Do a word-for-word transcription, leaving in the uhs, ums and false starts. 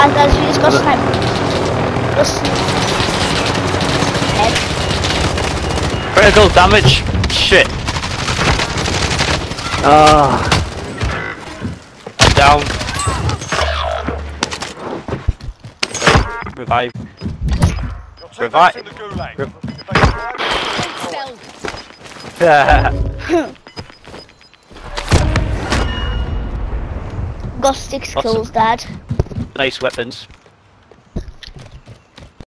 And guys, you just got sniped. Just head. Critical damage. Shit. Ah. I'm down. Revive. Revive. Rev Got six Awesome. kills, Dad. Nice weapons.